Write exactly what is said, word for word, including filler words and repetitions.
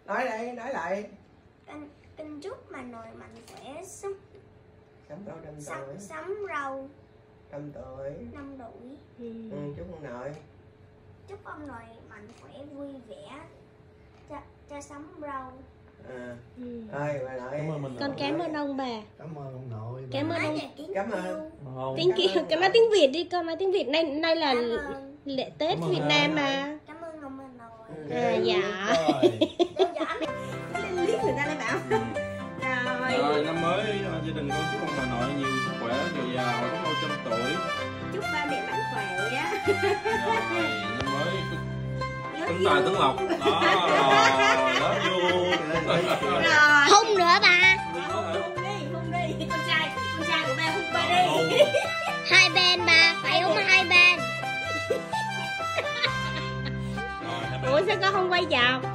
Nói đây, nói lại. Con, con chúc bà nội mạnh khỏe, sống Sống rau trăm sống, tuổi. sống rau Trăm tuổi. năm tuổi. Ừ. Ừ, chúc ông nội. Chúc ông nội mạnh khỏe, vui vẻ, cho, cho sống rau. À. Ừ. Ơi bà nội. Cảm ơn mình. Con cảm ơn ông bà. Cảm ơn ông nội. Cảm ơn ông. Cảm ơn. Không. Tiếng kia, ơn cái nói nội. tiếng Việt đi con, nói tiếng Việt. Nay nay là Cảm ơn. lễ Tết Cảm ơn Việt ông. Nam mà. Cảm ơn ông bà nội. Ừ. À dạ. Rồi. Đâu dạ Liếc người ta lại bảo. Rồi. Rồi năm mới gia đình con chúc ông bà nội nhiều sức khỏe, dồi dào, sống lâu trăm tuổi. Chúc ba mẹ mạnh khỏe á. Rồi năm mới tấn tài tấn lộc. Đó. Đó vui. Rồi. Hung nữa bà. Hung đi, hung đi. Con trai, con trai của ba hung ba đi. Hai bên bà, phải hung hai bên. Ủa sao con không quay chào?